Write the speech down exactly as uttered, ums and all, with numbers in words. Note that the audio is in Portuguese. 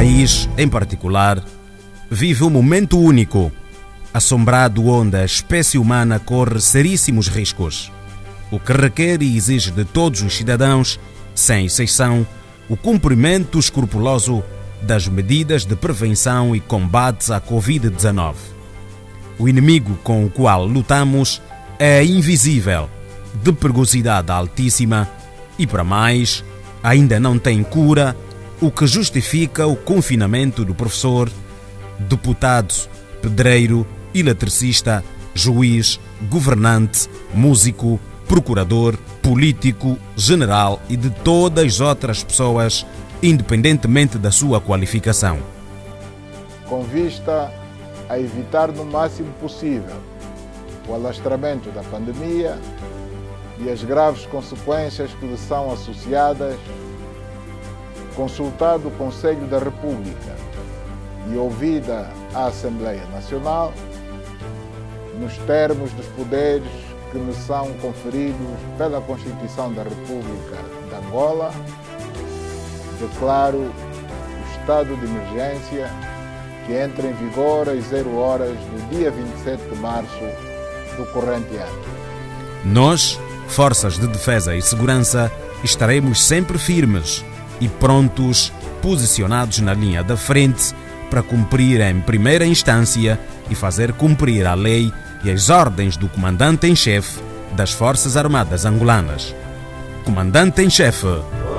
país, em particular, vive um momento único, assombrado onde a espécie humana corre seríssimos riscos, o que requer e exige de todos os cidadãos, sem exceção, o cumprimento escrupuloso das medidas de prevenção e combate à covid dezenove. O inimigo com o qual lutamos é invisível, de perigosidade altíssima e, para mais, ainda não tem cura, o que justifica o confinamento do professor, deputado, pedreiro, eletricista, juiz, governante, músico, procurador, político, general e de todas as outras pessoas, independentemente da sua qualificação. Com vista a evitar no máximo possível o alastramento da pandemia e as graves consequências que lhe são associadas, consultado o Conselho da República e ouvida a Assembleia Nacional, nos termos dos poderes que me são conferidos pela Constituição da República de Angola, declaro o estado de emergência que entra em vigor às zero horas do dia vinte e sete de março do corrente ano. Nós, Forças de Defesa e Segurança, estaremos sempre firmes e prontos, posicionados na linha da frente para cumprir em primeira instância e fazer cumprir a lei e as ordens do Comandante em Chefe das Forças Armadas Angolanas. Comandante em Chefe.